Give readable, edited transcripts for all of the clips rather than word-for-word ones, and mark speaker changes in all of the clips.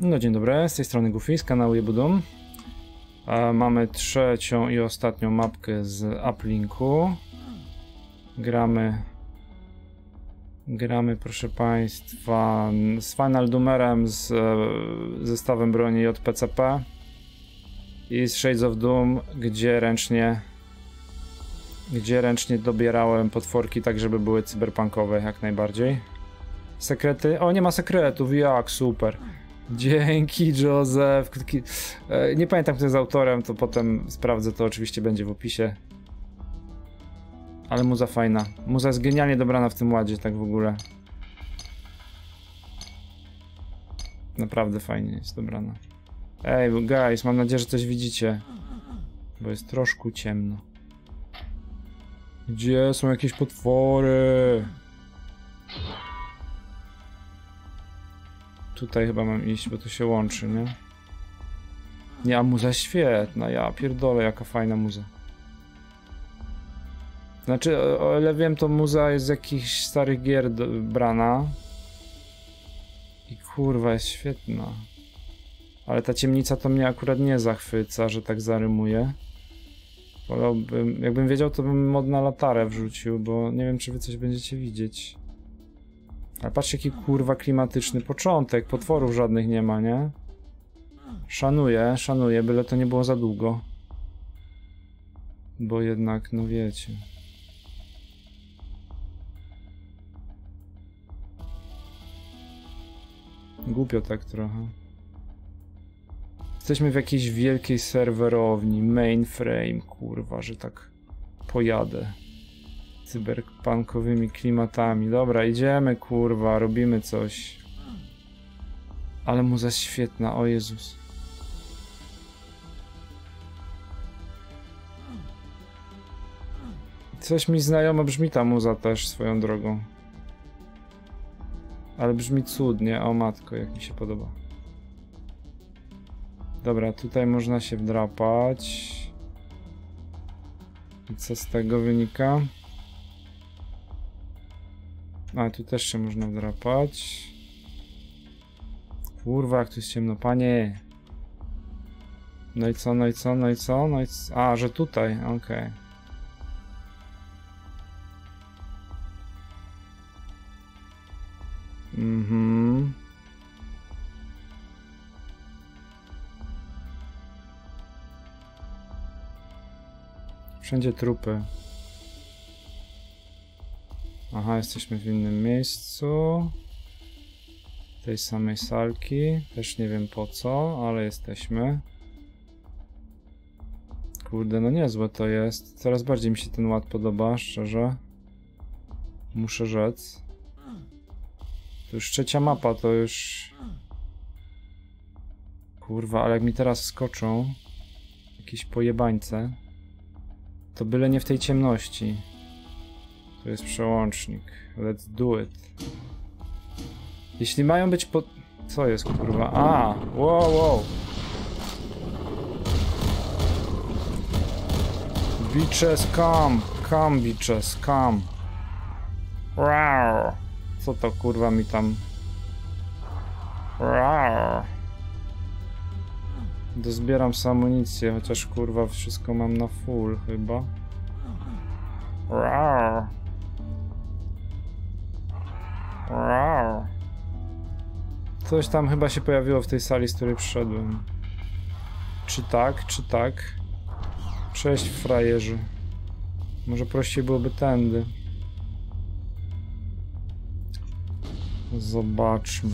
Speaker 1: No dzień dobry, z tej strony Goofy, z kanału Jebudum. Mamy trzecią i ostatnią mapkę z uplinku. Gramy, proszę Państwa, z Final Doomerem, z zestawem broni JPCP i z Shades of Doom, gdzie ręcznie dobierałem potworki tak, żeby były cyberpunkowe jak najbardziej. Sekrety? O, nie ma sekretów, jak super. Dzięki, Joseph. Nie pamiętam, kto jest autorem, to potem sprawdzę, to oczywiście będzie w opisie. Ale muza fajna. Muza jest genialnie dobrana w tym ładzie, tak w ogóle. Naprawdę fajnie jest dobrana. Ej, guys, mam nadzieję, że coś widzicie. Bo jest troszkę ciemno. Gdzie są jakieś potwory? Tutaj chyba mam iść, bo to się łączy, nie? Nie, a muza świetna, ja pierdolę, jaka fajna muza. Znaczy, o ile wiem, to muza jest z jakichś starych gier brana. I kurwa, jest świetna. Ale ta ciemnica to mnie akurat nie zachwyca, że tak zarymuje. Wolałbym, jakbym wiedział, to bym mod na latarę wrzucił, bo nie wiem, czy wy coś będziecie widzieć. Ale patrzcie, jaki kurwa klimatyczny początek, potworów żadnych nie ma, nie? Szanuję, byle to nie było za długo. Bo jednak, no wiecie. Głupio tak trochę. Jesteśmy w jakiejś wielkiej serwerowni, mainframe, kurwa, że tak pojadę. Cyberpunkowymi klimatami. Dobra, idziemy, kurwa, robimy coś. Ale muza jest świetna, o Jezus. Coś mi znajomo brzmi ta muza też swoją drogą. Ale brzmi cudnie, o matko, jak mi się podoba. Dobra, tutaj można się wdrapać. I co z tego wynika? A, tu też się można wdrapać. Kurwa, jak tu jest ciemno, panie. No i co, no i co, no i co, no i co? A, że tutaj, okej. Mhm. Wszędzie trupy. Aha, jesteśmy w innym miejscu. Tej samej salki. Też nie wiem po co, ale jesteśmy. Kurde, no niezłe to jest. Coraz bardziej mi się ten ład podoba, szczerze. Muszę rzec. To już trzecia mapa, to już... Kurwa, ale jak mi teraz skoczą jakieś pojebańce, to byle nie w tej ciemności. Tu jest przełącznik. Let's do it. Jeśli mają być po... Co jest, kurwa? A! Wow! Bitches, come! Come, bitches, come! Rawr! Co to, kurwa, mi tam... Rawr! Dozbieram sobie amunicję, chociaż, kurwa, wszystko mam na full, chyba. Rawr! Rawr! Coś tam chyba się pojawiło w tej sali, z której przyszedłem. Czy tak, czy tak? Cześć, frajerzy. Może prościej byłoby tędy. Zobaczmy.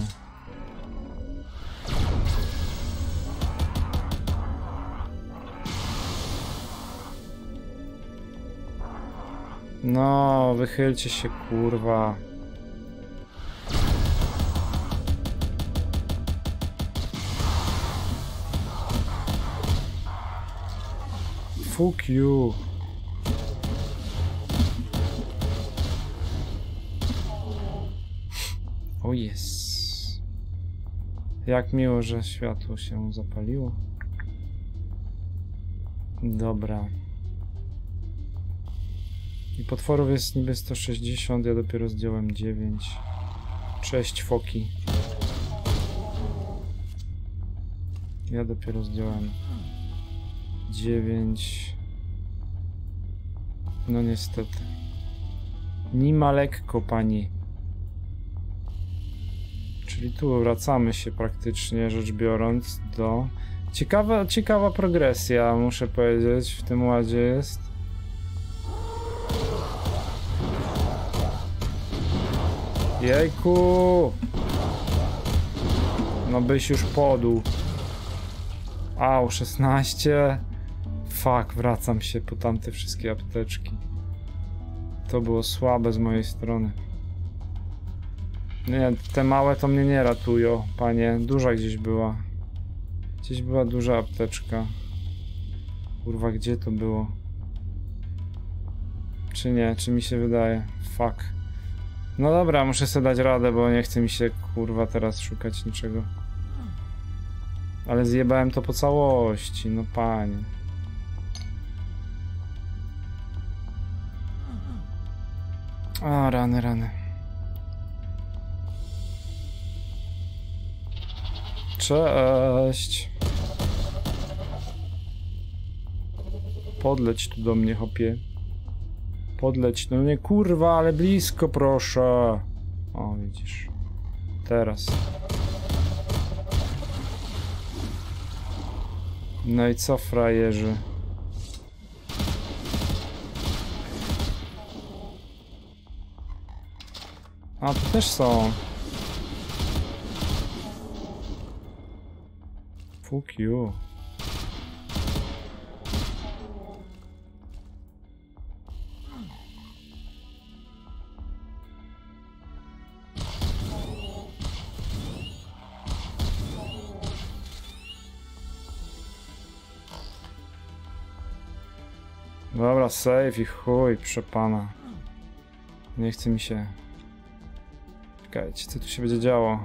Speaker 1: No, wychylcie się, kurwa. Fuck you. O jest. Jak miło, że światło się zapaliło. Dobra. I potworów jest niby 160, ja dopiero zdjąłem 9. Cześć, foki. Ja dopiero zdjąłem 9. No niestety. Nie ma lekko, pani. Czyli tu wracamy się praktycznie rzecz biorąc do... Ciekawa progresja, muszę powiedzieć, w tym ładzie jest. Jejku! No byś już podł. Au, 16. Fuck, wracam się po tamte wszystkie apteczki. To było słabe z mojej strony. Nie, te małe to mnie nie ratują, panie. Duża gdzieś była. Gdzieś była duża apteczka. Kurwa, gdzie to było? Czy nie? Czy mi się wydaje? Fuck. No dobra, muszę sobie dać radę, bo nie chce mi się, kurwa, teraz szukać niczego. Ale zjebałem to po całości, no panie. A, rany, rany. Cześć. Podleć tu do mnie, hopie. Podleć, no nie kurwa, ale blisko, proszę. O, widzisz. Teraz. No i co, frajerzy? A, tu też są. Fuck you. Dobra, save i chuj, przepana. Nie chce mi się... Czekajcie, co tu się będzie działo?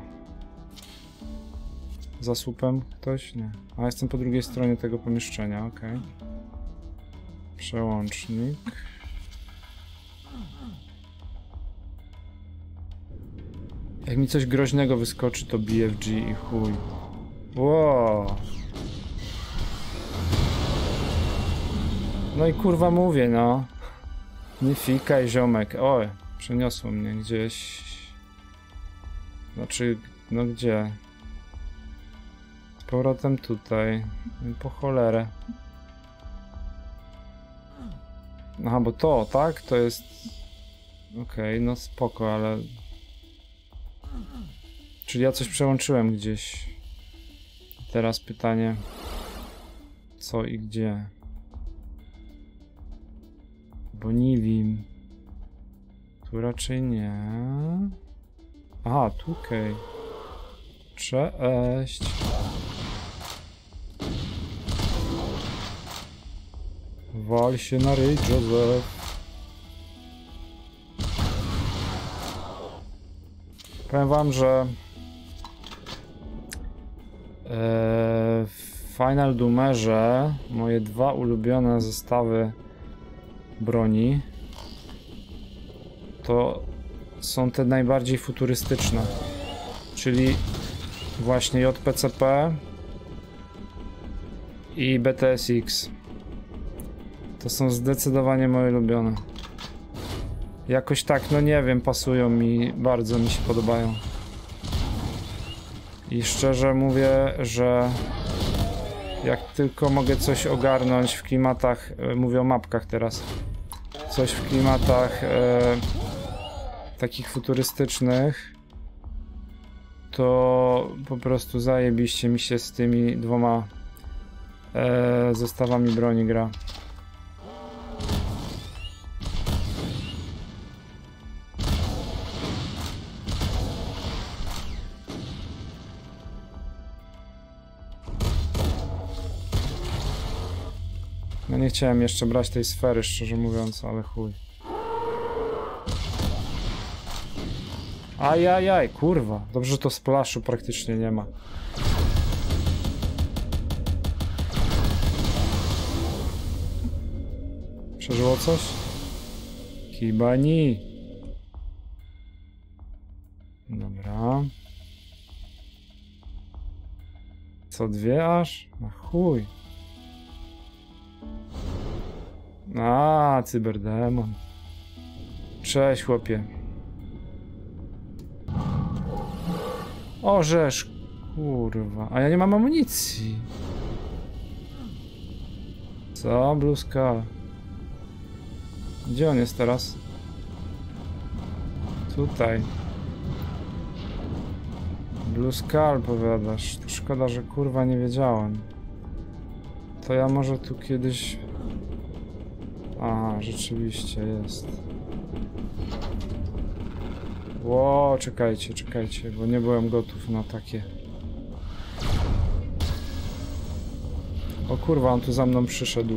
Speaker 1: Za słupem ktoś? Nie. A jestem po drugiej stronie tego pomieszczenia, okej. Przełącznik. Jak mi coś groźnego wyskoczy, to BFG i chuj. Wow. No i kurwa mówię, no. Nie fikaj, ziomek. Oj, przeniosło mnie gdzieś. Znaczy, no gdzie? Z powrotem tutaj. Po cholerę. Aha, bo to, tak? To jest... Okej, no spoko, ale... Czyli ja coś przełączyłem gdzieś. Teraz pytanie... Co i gdzie? Bo nie wiem. Tu raczej nie. Aha, tu okej. Cześć. Wal się na ryj, Joseph. Powiem wam, że w Final Doomerze moje dwa ulubione zestawy broni to są te najbardziej futurystyczne, czyli właśnie JPCP i BTSX. To są zdecydowanie moje ulubione. Jakoś tak, no nie wiem, pasują mi, bardzo mi się podobają. I szczerze mówię, że jak tylko mogę coś ogarnąć w klimatach, mówię o mapkach teraz, coś w klimatach takich futurystycznych, to po prostu zajebiście mi się z tymi dwoma zestawami broni gra. No nie chciałem jeszcze brać tej sfery, szczerze mówiąc, ale chuj. Ajajaj, kurwa. Dobrze, że to splashu praktycznie nie ma. Przeżyło coś? Kibani. Dobra. Co, 2 aż? Na chuj. A, cyberdemon. Cześć, chłopie. Orzesz, kurwa. A ja nie mam amunicji. Co? Blue Skull. Gdzie on jest teraz? Tutaj. Blue Skull powiadasz. To szkoda, że kurwa nie wiedziałem. To ja może tu kiedyś... Aha, rzeczywiście jest. Ło, czekajcie, czekajcie, bo nie byłem gotów na takie. O kurwa, on tu za mną przyszedł.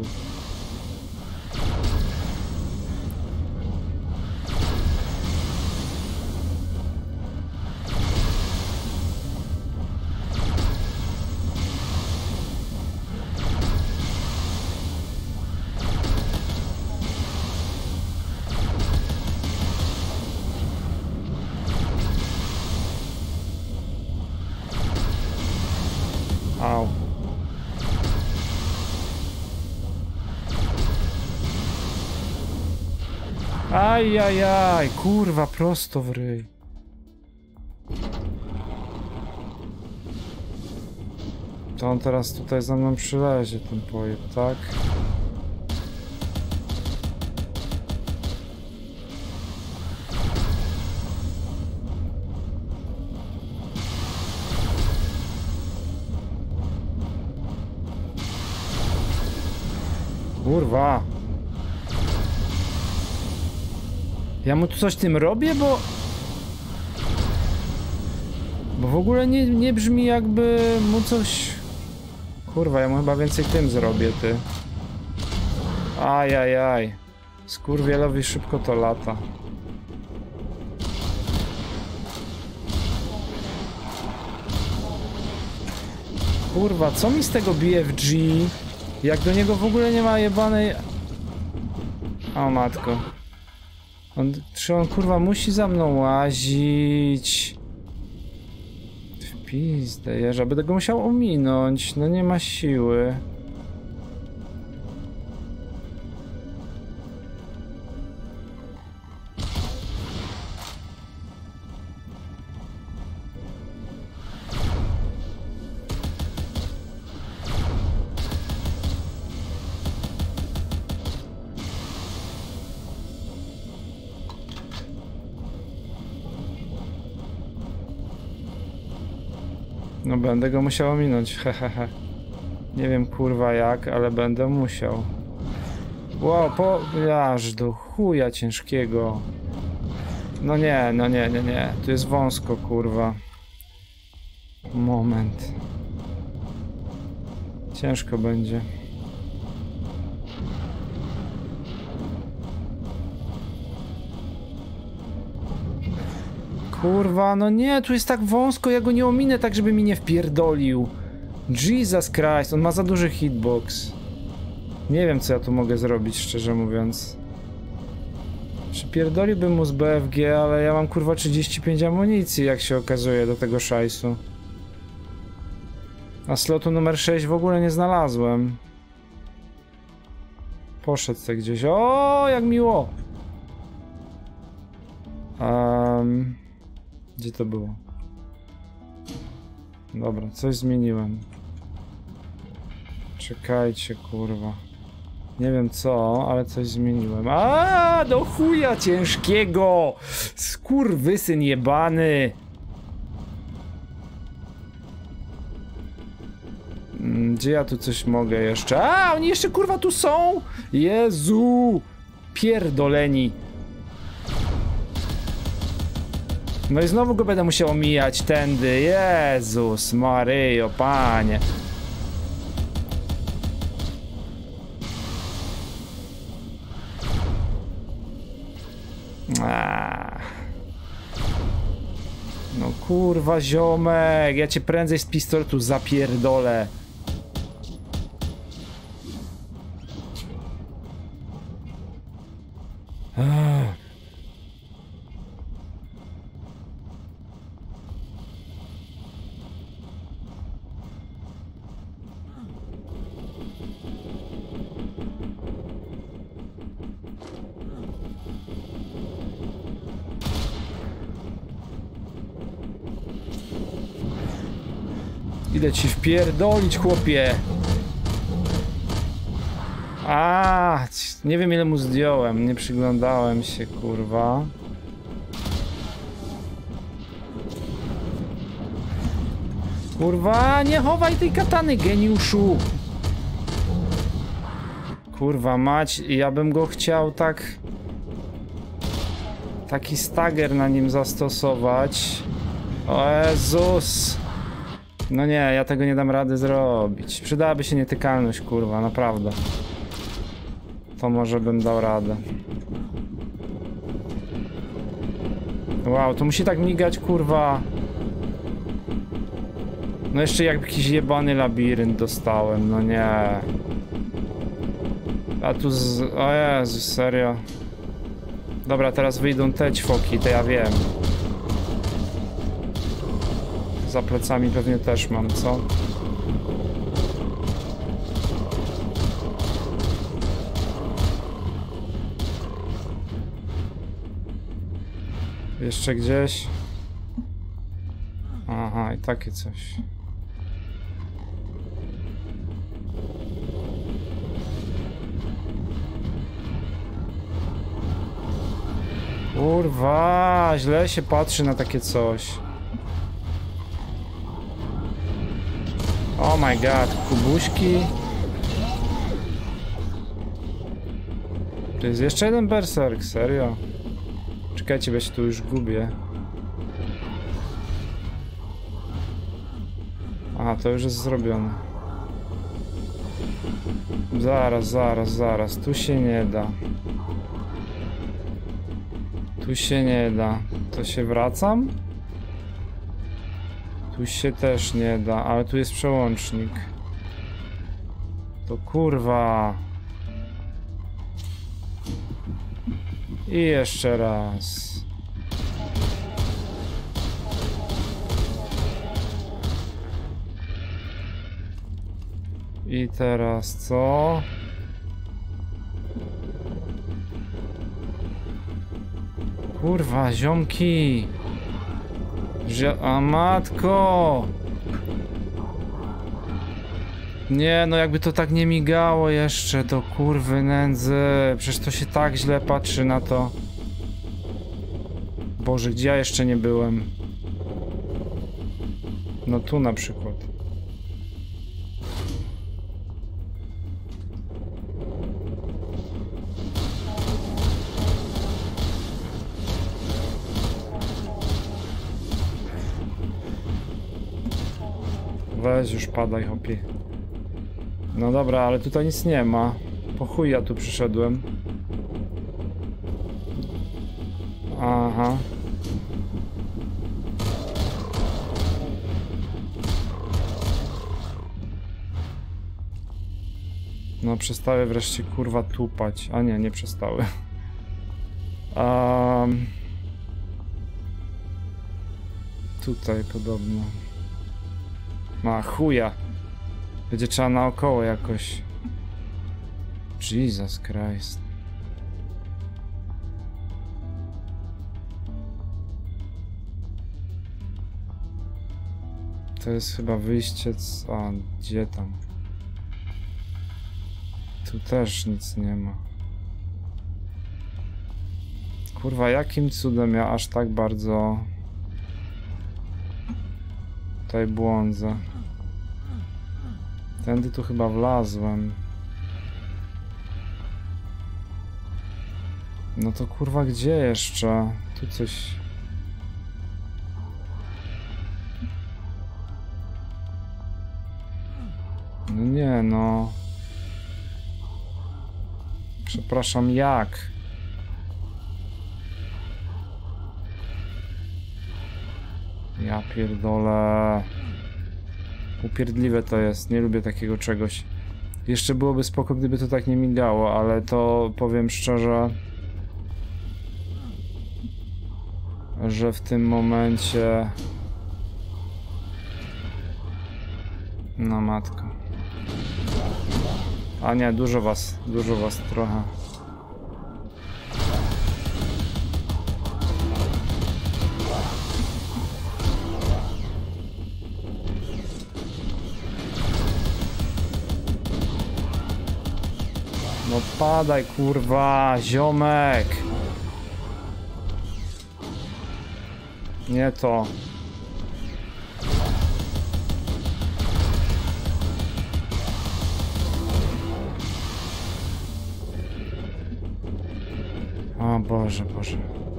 Speaker 1: Au. Ajajaj, kurwa, prosto w ryj. To on teraz tutaj za mną przylezie, ten pojeb, tak? Kurwa. Ja mu tu coś tym robię, bo w ogóle nie brzmi jakby mu coś... Kurwa, ja mu chyba więcej tym zrobię, ty. Ajajaj. Skurwielowi szybko to lata. Kurwa, co mi z tego BFG? Jak do niego w ogóle nie ma jebanej... O matko. Czy on kurwa musi za mną łazić? W pizdę, jeża, będę go musiał ominąć. No nie ma siły. No będę go musiał ominąć, hehehe. Nie wiem kurwa jak, ale będę musiał. Ło, aż do chuja ciężkiego. No nie, no nie, nie, nie. Tu jest wąsko, kurwa. Moment. Ciężko będzie. Kurwa, no nie, tu jest tak wąsko, ja go nie ominę tak, żeby mi nie wpierdolił. Jesus Christ, on ma za duży hitbox. Nie wiem, co ja tu mogę zrobić, szczerze mówiąc. Przypierdoliłbym mu z BFG, ale ja mam kurwa 35 amunicji, jak się okazuje, do tego szajsu. A slotu numer 6 w ogóle nie znalazłem. Poszedł sobie gdzieś. O, jak miło! Gdzie to było? Dobra, coś zmieniłem. Czekajcie, kurwa. Nie wiem co, ale coś zmieniłem. A, do chuja ciężkiego! Skurwysyn jebany! Gdzie ja tu coś mogę jeszcze? A, oni jeszcze kurwa tu są! Jezu! Pierdoleni! No i znowu go będę musiał omijać tędy. Jezus Maryjo, panie. No kurwa ziomek, ja cię prędzej z pistoletu zapierdolę. Idę ci wpierdolić, chłopie. Nie wiem ile mu zdjąłem, nie przyglądałem się, kurwa. Kurwa, nie chowaj tej katany, geniuszu. Kurwa mać, ja bym go chciał tak... Taki stagger na nim zastosować. O Jezus. No nie, ja tego nie dam rady zrobić. Przydałaby się nietykalność, kurwa, naprawdę. To może bym dał radę. Wow, to musi tak migać, kurwa. No jeszcze jak jakiś jebany labirynt dostałem, no nie. A tu o Jezu, serio. Dobra, teraz wyjdą te ćwoki, to ja wiem. Za plecami pewnie też mam, co? Jeszcze gdzieś? Aha, i takie coś. Kurwa, źle się patrzy na takie coś. Oh my god, kubuśki. To jest jeszcze jeden berserk, serio? Czekajcie, bo się tu już gubię. Aha, to już jest zrobione. Zaraz. Tu się nie da. Tu się nie da. To się wracam? Tu się też nie da, ale tu jest przełącznik. To kurwa. I jeszcze raz. I teraz co? Kurwa, ziomki! A matko! Nie, no jakby to tak nie migało jeszcze, to kurwy nędzy. Przecież to się tak źle patrzy na to. Boże, gdzie ja jeszcze nie byłem? No tu na przykład. Weź już padaj, hopie. No dobra, ale tutaj nic nie ma. Po chuj ja tu przyszedłem. Aha. No przestały wreszcie kurwa tupać. A nie, nie przestały. Tutaj podobno. Ma chuja. Będzie trzeba naokoło jakoś. Jesus Christ. To jest chyba wyjście z... A, gdzie tam? Tu też nic nie ma. Kurwa, jakim cudem ja aż tak bardzo... Tutaj błądzę. Tędy tu chyba wlazłem. No to kurwa gdzie jeszcze? Tu coś... No nie no... Przepraszam, jak? Ja pierdolę. Upierdliwe to jest, nie lubię takiego czegoś. Jeszcze byłoby spoko, gdyby to tak nie migało, ale to powiem szczerze, że w tym momencie... No matko. A nie, dużo was trochę. No padaj, kurwa, ziomek! Nie to. O Boże, Boże.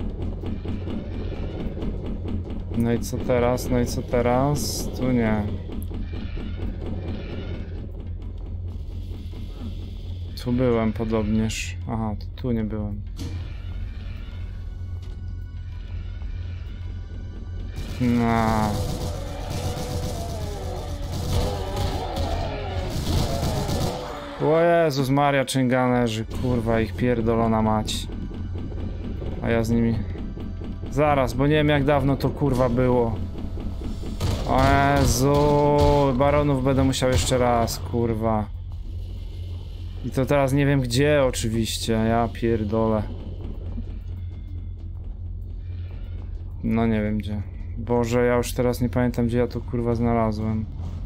Speaker 1: No i co teraz? No i co teraz? Tu nie. Tu byłem podobnież. Aha, to tu nie byłem. No. O Jezus Maria, czynganerzy, kurwa, ich pierdolona mać. A ja z nimi... Zaraz, bo nie wiem jak dawno to kurwa było. O Jezu, baronów będę musiał jeszcze raz, kurwa. I to teraz nie wiem gdzie oczywiście, ja pierdolę. No nie wiem gdzie. Boże, ja już teraz nie pamiętam gdzie ja to kurwa znalazłem.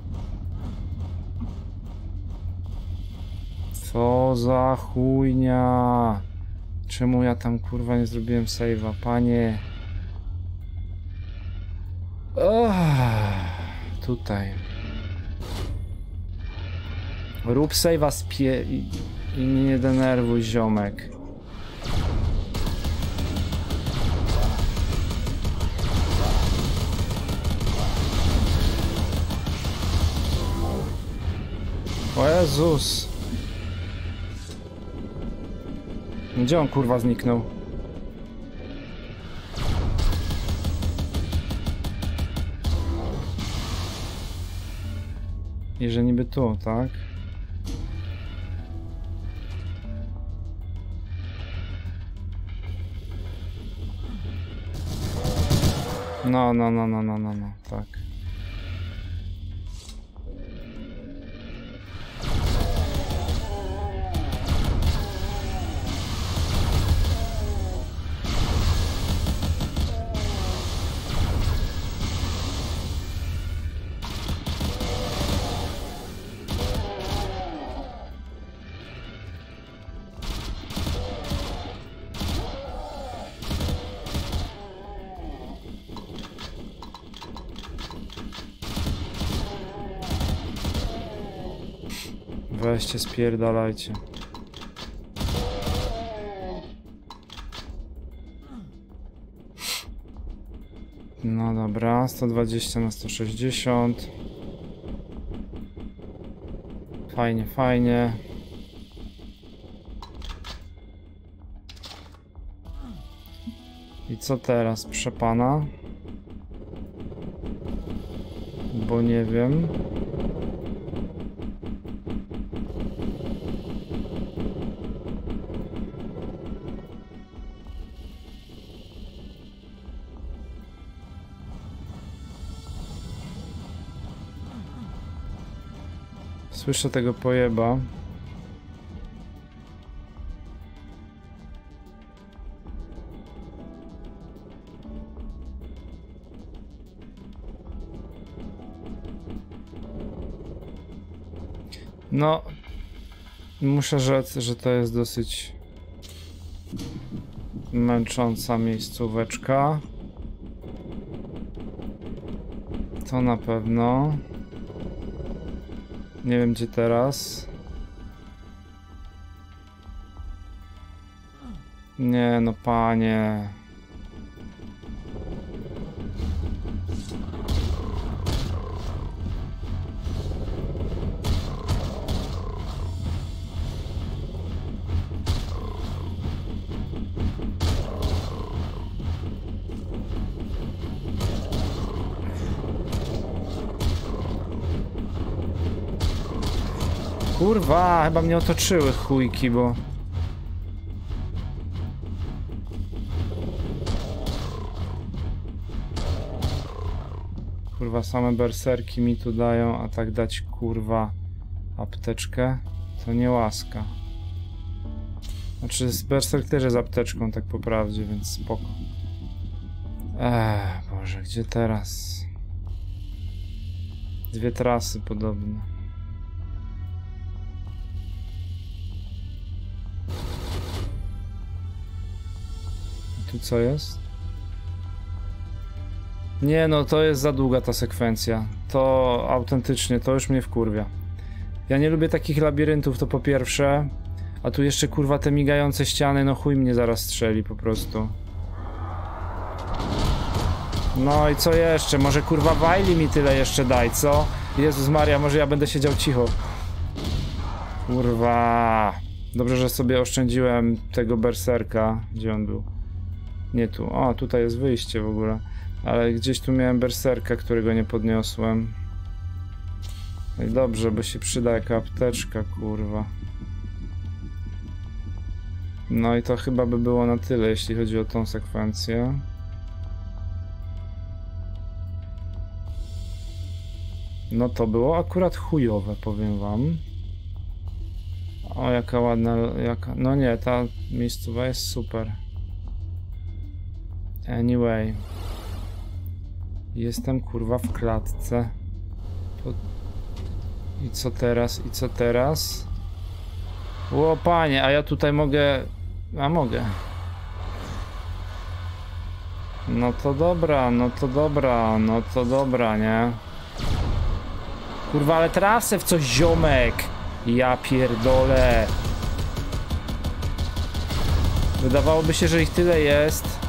Speaker 1: Co za chujnia. Czemu ja tam kurwa nie zrobiłem save'a, panie? Tutaj. Rób save'a i mnie nie denerwuj, ziomek. O Jezus. Gdzie on kurwa zniknął? Jeżeli niby tu, tak? No, tak. Weźcie, spierdalajcie. No dobra, 120 na 160. Fajnie, fajnie. I co teraz, proszę pana? Bo nie wiem. Słyszę tego pojeba. No, muszę rzec, że to jest dosyć męcząca miejscóweczka. To na pewno. Nie wiem gdzie teraz. Nie no panie. Kurwa, chyba mnie otoczyły chujki, bo... Kurwa, same berserki mi tu dają, a tak dać kurwa apteczkę, to nie łaska. Znaczy, berserk też jest apteczką, tak po prawdzie, więc spoko. Boże, gdzie teraz? Dwie trasy podobne. co jest? Nie no, to jest za długa ta sekwencja. To autentycznie, to już mnie wkurwia. Ja nie lubię takich labiryntów, to po pierwsze. A tu jeszcze kurwa te migające ściany, no chuj mnie zaraz strzeli po prostu. No i co jeszcze? Może kurwa Wajli mi tyle jeszcze daj, co? Jezus Maria, może ja będę siedział cicho. Kurwa. Dobrze, że sobie oszczędziłem tego berserka. Gdzie on był? Nie tu. O, tutaj jest wyjście w ogóle. Ale gdzieś tu miałem berserka, którego nie podniosłem. No i dobrze, bo się przyda jaka apteczka, kurwa. No i to chyba by było na tyle, jeśli chodzi o tą sekwencję. No to było akurat chujowe, powiem wam. O, jaka ładna, jaka... No nie, ta miejscowa jest super. Anyway. Jestem kurwa w klatce. I co teraz? I co teraz? O panie, a ja tutaj mogę... A mogę. No to dobra, no to dobra, no to dobra, nie? Kurwa, ale trasę w coś, ziomek! Ja pierdolę. Wydawałoby się, że ich tyle jest.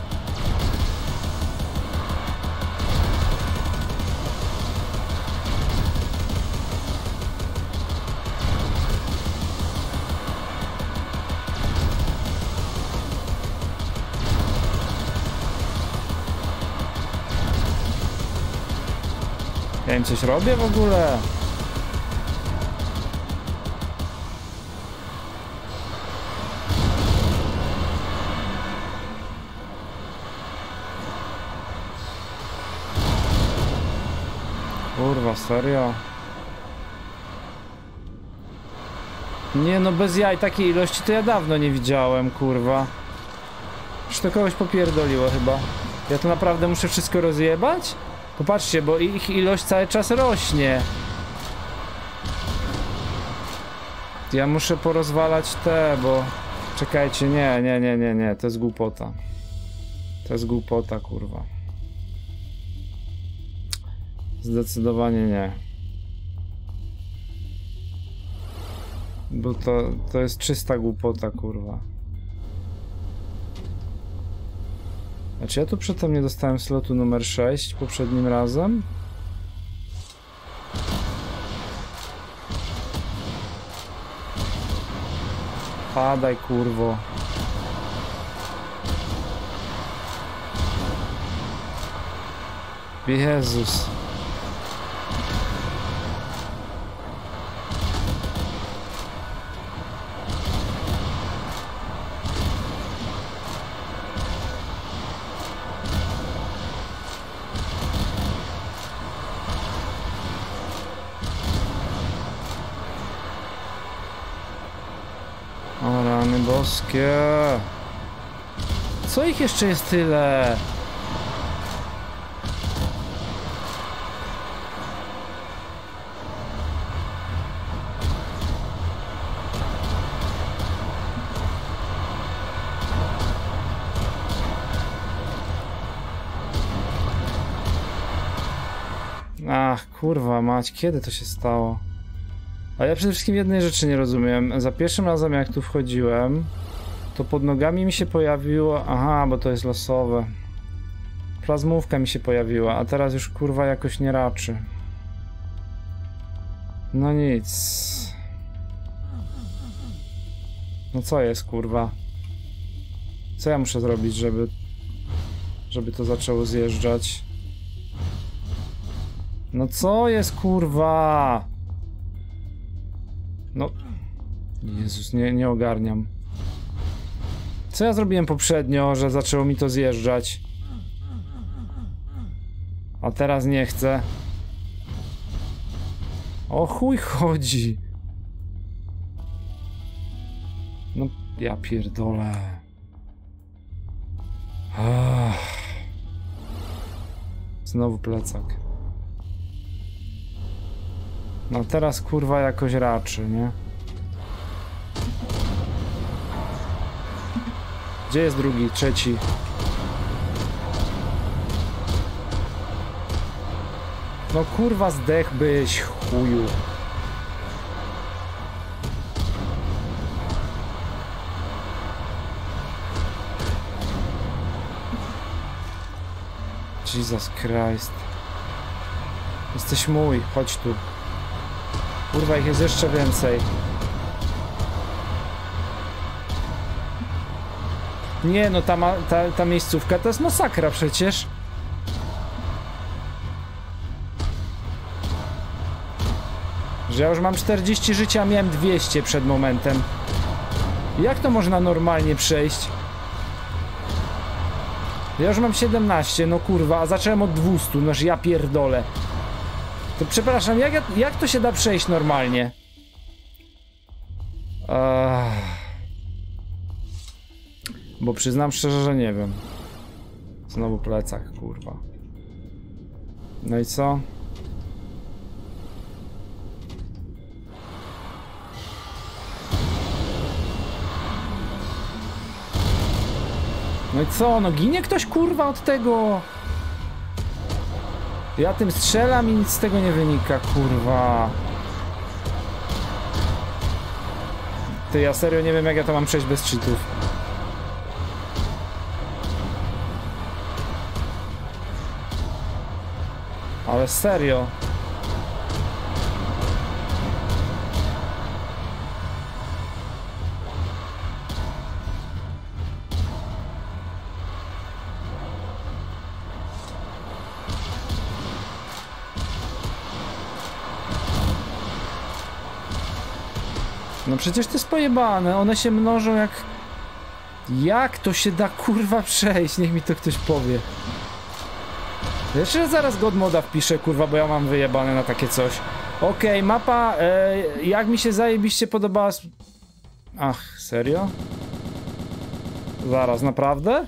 Speaker 1: Ja im coś robię w ogóle? Kurwa, serio? Nie no, bez jaj, takiej ilości to ja dawno nie widziałem, kurwa. Już to kogoś popierdoliło chyba. Ja to naprawdę muszę wszystko rozjebać? Popatrzcie, bo ich ilość cały czas rośnie. Ja muszę porozwalać te, bo... Czekajcie, nie, to jest głupota. To jest głupota, kurwa. Zdecydowanie nie. Bo to jest czysta głupota, kurwa. Znaczy ja tu przedtem nie dostałem slotu numer 6 poprzednim razem? Padaj, kurwo. Jezus. O rany boskie. Co ich jeszcze jest tyle? Ach, kurwa mać, kiedy to się stało? A ja przede wszystkim jednej rzeczy nie rozumiem. Za pierwszym razem jak tu wchodziłem, to pod nogami mi się pojawiło... Aha, bo to jest losowe. Plazmówka mi się pojawiła, a teraz już kurwa jakoś nie raczy. No nic. No co jest, kurwa? Co ja muszę zrobić, żeby to zaczęło zjeżdżać? No co jest, kurwa? No... Jezus, nie ogarniam. Co ja zrobiłem poprzednio, że zaczęło mi to zjeżdżać? A teraz nie chcę. O chuj chodzi. No ja pierdolę. Znowu plecak. No teraz kurwa jakoś raczy, nie? Gdzie jest drugi, trzeci? No kurwa, zdechłbyś, chuju. Jesus Christ. Jesteś mój, chodź tu. Kurwa, ich jest jeszcze więcej. Nie no, ta miejscówka to jest masakra przecież. Że ja już mam 40 życia, a miałem 200 przed momentem. Jak to można normalnie przejść? Ja już mam 17, no kurwa, a zacząłem od 200, noż ja pierdolę. To przepraszam, jak to się da przejść normalnie? Bo przyznam szczerze, że nie wiem. Znowu plecak, kurwa. No i co? No i co? No ginie ktoś, kurwa, od tego? Ja tym strzelam i nic z tego nie wynika, kurwa. Ty, ja serio nie wiem, jak ja to mam przejść bez cheatów. Ale serio. No przecież to jest pojebane, one się mnożą jak... Jak to się da, kurwa, przejść? Niech mi to ktoś powie. Jeszcze zaraz godmoda wpiszę, kurwa, bo ja mam wyjebane na takie coś. Okej, mapa, jak mi się zajebiście podobała... Ach, serio? Zaraz, naprawdę?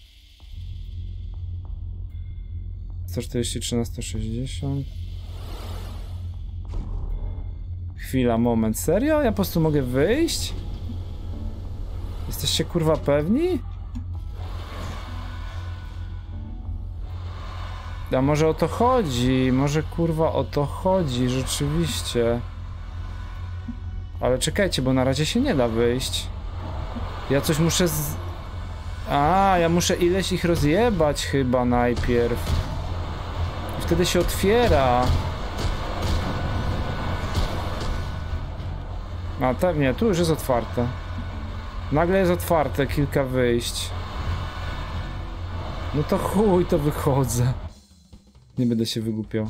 Speaker 1: 143 na 160... Chwila, moment, serio? Ja po prostu mogę wyjść? Jesteście, kurwa, pewni? A może o to chodzi? Może, kurwa, o to chodzi, rzeczywiście. Ale czekajcie, bo na razie się nie da wyjść. Ja coś muszę ja muszę ileś ich rozjebać chyba najpierw. I wtedy się otwiera. A pewnie, tu już jest otwarte. Nagle jest otwarte, kilka wyjść. No to chuj, to wychodzę. Nie będę się wygłupiał.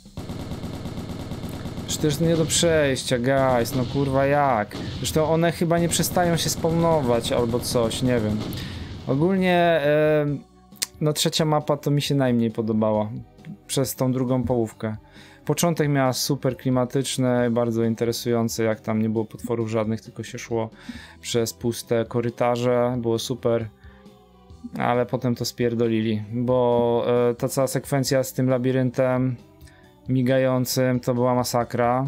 Speaker 1: Przecież to nie do przejścia, guys, no kurwa jak? Zresztą one chyba nie przestają się spawnować albo coś, nie wiem. Ogólnie, no trzecia mapa to mi się najmniej podobała. Przez tą drugą połówkę. Początek miała super klimatyczny, bardzo interesujący, jak tam nie było potworów żadnych, tylko się szło przez puste korytarze, było super. Ale potem to spierdolili, bo ta cała sekwencja z tym labiryntem migającym to była masakra.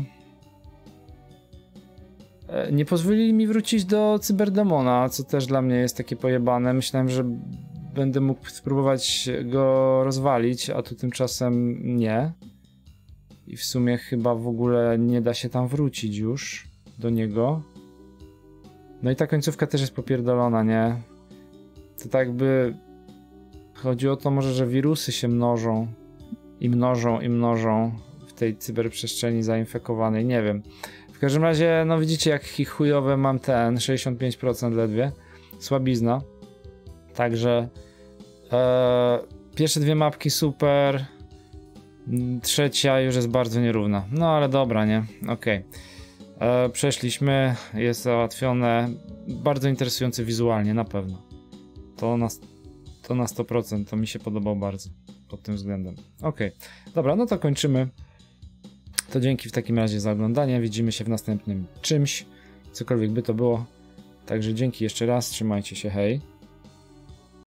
Speaker 1: Nie pozwolili mi wrócić do Cyberdemona, co też dla mnie jest takie pojebane. Myślałem, że będę mógł spróbować go rozwalić, a tu tymczasem nie. I w sumie chyba w ogóle nie da się tam wrócić już do niego. No i ta końcówka też jest popierdolona, nie? To tak jakby chodzi o to może, że wirusy się mnożą i mnożą i mnożą w tej cyberprzestrzeni zainfekowanej, nie wiem. W każdym razie, no widzicie jak chujowe mam 65% ledwie, słabizna. Także pierwsze dwie mapki super, trzecia już jest bardzo nierówna. No ale dobra, nie? Okej. Przeszliśmy, jest załatwione, bardzo interesujące wizualnie, na pewno. To na 100%, to mi się podobał bardzo pod tym względem. Okej, dobra, no to kończymy. To dzięki w takim razie za oglądanie. Widzimy się w następnym czymś, cokolwiek by to było. Także dzięki jeszcze raz, trzymajcie się, hej.